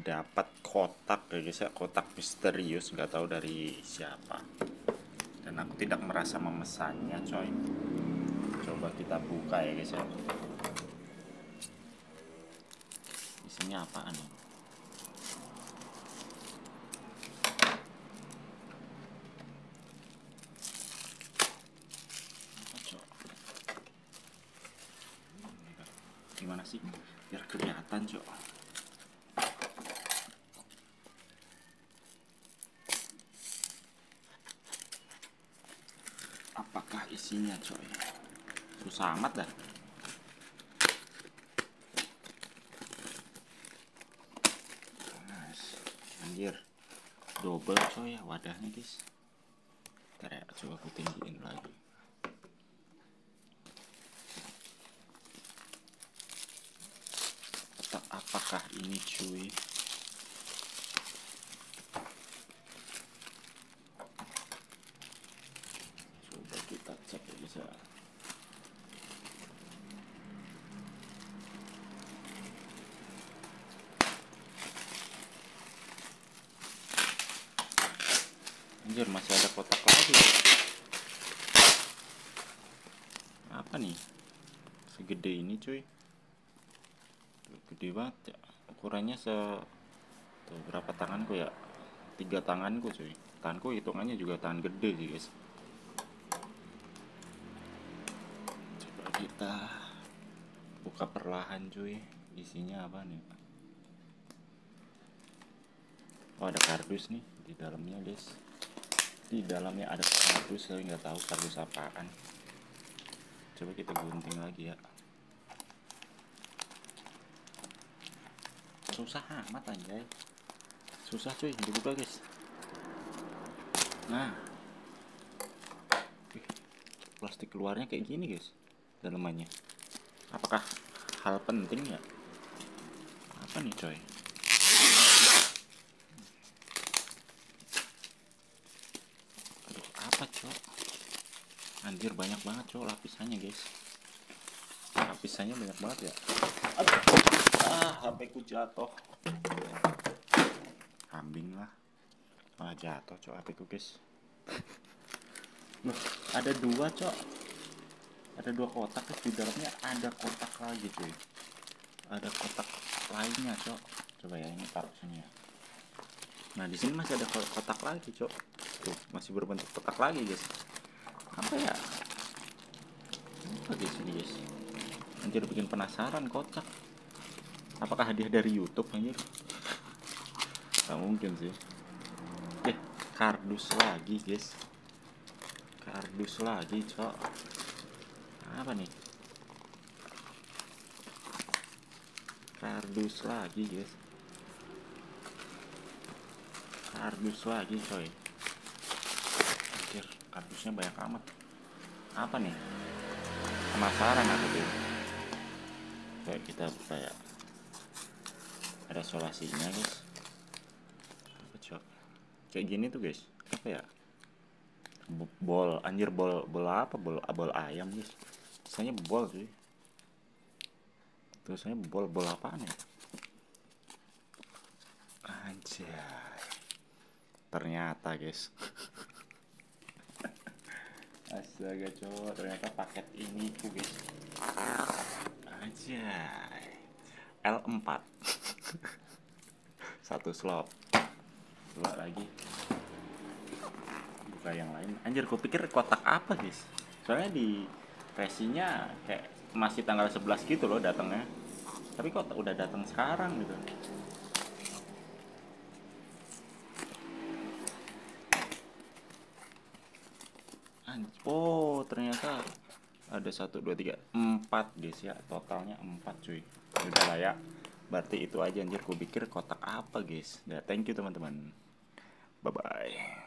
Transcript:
dapat kotak ya guys ya, kotak misterius, nggak tahu dari siapa, dan aku tidak merasa memesannya coy. Coba kita buka ya guys ya, isinya apaan ya? Gimana sih biar kelihatan cok? Apakah isinya coy? Susah amat dah. Anjir, double coy ya wadahnya guys. Ntar ya, coba aku tinggiin lagi. Apakah ini cuy? Coba kita cek ya guys ya. Anjir, masih ada kotak lagi. Apa nih? Segede ini cuy. Gede banget ya. Ukurannya tuh, berapa tanganku ya? 3 tanganku cuy. Tanganku hitungannya juga tangan gede sih guys. Coba kita buka perlahan cuy. Isinya apa nih? Oh, ada kardus nih di dalamnya guys. Di dalamnya ada kardus, saya nggak tahu kardus apaan. Coba kita gunting lagi ya. Susah amat anjay. Susah cuy, dibuka guys. Nah, plastik keluarnya kayak gini guys, dalamannya. Apakah hal penting ya? Apa nih coy? Aduh, apa cok? Anjir, banyak banget cok lapisannya guys. Lapisannya banyak banget ya. Aduh. HP ku jatuh. Kambing lah. Malah jatuh cok HP ku guys. Loh, ada 2 cok. Ada 2 kotak guys, di dalamnya ada kotak lagi cuy. Ada kotak lainnya cok. Coba ya, ini taruh sini ya. Nah, di sini masih ada kotak lagi cok. Tuh, masih berbentuk kotak lagi guys. Apa ya? Apa guys ini guys? Anjir, bikin penasaran kotak. Apakah hadiah dari YouTube anjir? Gak mungkin sih. Kardus lagi guys. Kardus lagi cok. Apa nih? Kardus lagi guys. Kardus lagi coy. Anjir, kardusnya banyak amat. Apa nih? Penasaran aku tuh. Kayak kita buka ya. Ada solasinya guys. Apa cok? Kayak gini tuh guys. Apa ya? Bol, anjir, bol apa? Bol ayam guys. Misalnya bol cuy. Terusnya bol apaan ya? Anjay. Ternyata guys. Astaga cowok, ternyata paket ini tuh guys. Anjay. L4. Satu slot. Dua lagi. Buka yang lain. Anjir, kupikir kotak apa guys. Soalnya di resinya kayak masih tanggal 11 gitu loh datangnya. Tapi kok udah datang sekarang gitu. Oh, ternyata ada 1, 2, 3, 4 guys ya. Totalnya 4 cuy. Udah lah ya. Berarti itu aja anjir, ku pikir kotak apa guys. Nah, thank you teman-teman. Bye bye.